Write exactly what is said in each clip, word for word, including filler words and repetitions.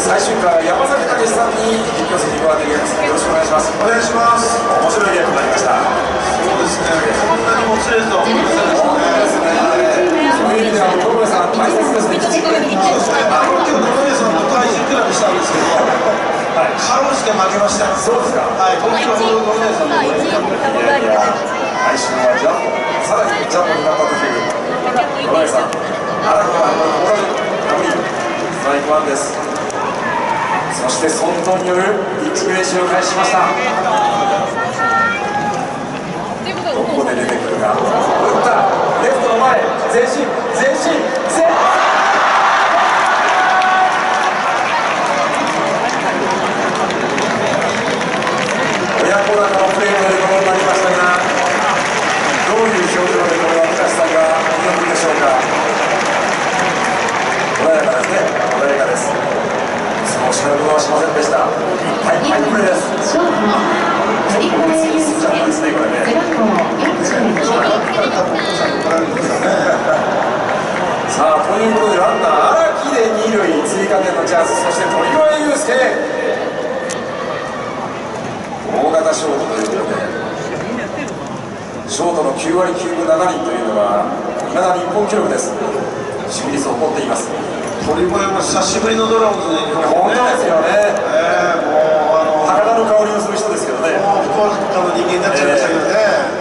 最終回は山崎武さんに実況席ご案内いただきます。よろしくお願いします。 お願いします。 面白いゲームになりました。 そうですね。こんなにもつれるとは思いませんでしたね。 そういう意味では戸上さん大切ですね。 そうですね。あの今日戸上さんと対戦比べしたんですけど、はい、かろうじて負けました。 そうですか。 はい。本当に戸上さんの方がいいかも。 来週はジャンボ、さらにジャンボになったという戸上さん、荒木はここでダブリストライクワンです。そしてソントンによるピッチング練習を開始しました。どこで出てくるか。打ったレフトの前、前進前進前親子仲のプレーということになりましたが、どういう表情でこれは高橋さんが見るんでしょうか。穏やかですね、穏やかです。おしゃれはしませんでした。はい、ファインプレーです。さあ、ということでランナー荒木で二塁、追加点のチャンス、そして鳥越裕介、大型ショートということで、ショートのきゅうわりきゅうぶななりんというのは、いまだ日本記録です。守備率を誇っています。 鳥越も久しぶりのドラゴンズで、 本当ですよね。 えー、もうあの高田の香りをする人ですけどね。 もう福岡の人間になっちゃいましたけどね。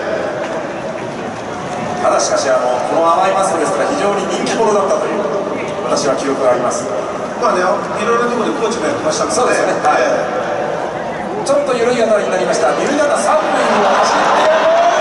えー、ただしかしあのこの甘いマスクですから非常に人気者だったという私は記憶があります。 まあね、いろいろなところでコーチもやってましたからね。 そうですよね。はい。えー、ちょっと緩い当たりになりました。二塁ランナー三塁を走って。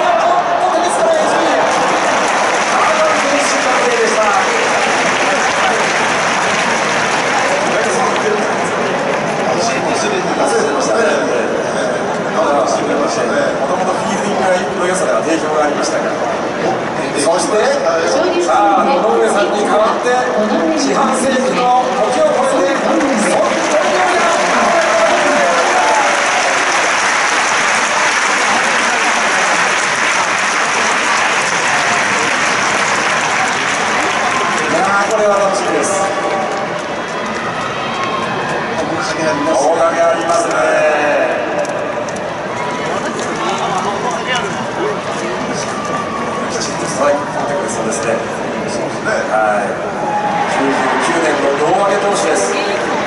もともとフィールディングの良さでは定評がありましたが、そしてさあ野上さんに代わって四半世紀の時を超えて本当にこれは楽しみです。大影ありますね。ストライク取ってくれそうですね。そうですね。はい。きゅうじゅうきゅうねんの胴上げ投手です。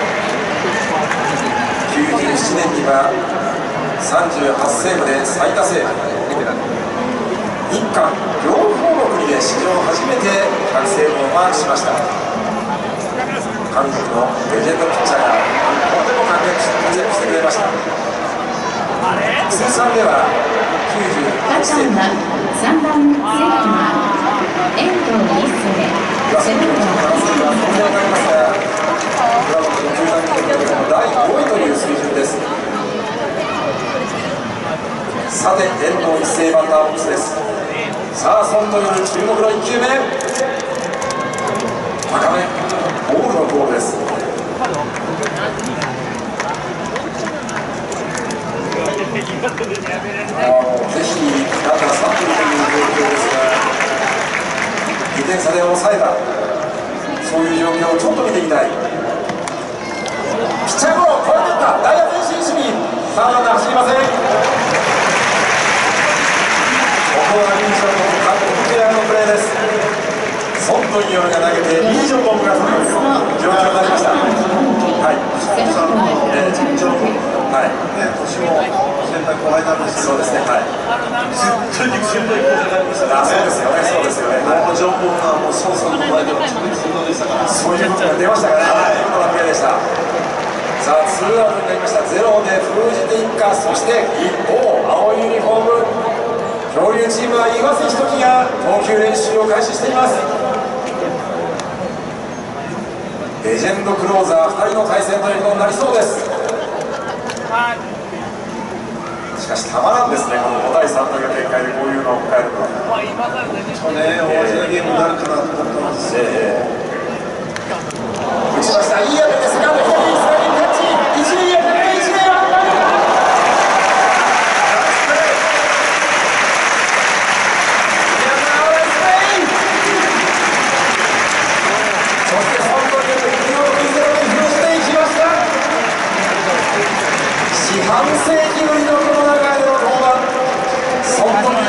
きゅうじゅうななねんにはさんじゅうはちセーブで最多セーブ。日韓両方の国で史上初めてひゃくセーブをマークしました。韓国のレジェンドピッチャーがとても活躍してくれました。通算ではきゅうじゅうはちセーブ。 さんばんセーフは遠藤一世、センター問題がありますが、ドラゴンズの球団記録のだいごいという水準です。さて、遠藤一世バッターボックスです。さあ、ソンという注目のいっきゅうめ、高め、ボールのボールです。ぜひランナーさん塁という状況ですが、にてん差で抑えた、そういう状況をちょっと見ていきたい。ピッチャーゴロ、これでいった、内野前進守備、さあランナー走りません。ここはリーチの韓国プレーヤーのプレーです。ソントンヨルが投げて、リージョンボムが取る状況になりました。はい。えー、順調。はい。 ね、年も先輩後輩なんですけど。 そうですね。はい。 絶対に先輩後輩になりましたから。 あ、そうですよね。そうですよね。 もう情報がもうソンさんの前では直接でしたから。 そういうことが出ましたからね。このプレーでした。さあ、ツーアウトになりました。ゼロで封じていくか。そして一方、青いユニフォーム恐竜チームは岩瀬仁紀が投球練習を開始しています。レジェンドクローザーふたりの対戦ということになりそうです。しかしたまらんですね、このごたいさんという展開でこういうのを迎えるのは。 そうね、大味なゲームになるかなと思ったんですよ。 えー、打ちました、いい当たりです。セカンド左、スライディングキャッチ、一塁へ、一塁へ。そしてその時にを見せて広していきました。 四半世紀ぶりのこの中での登板、そっと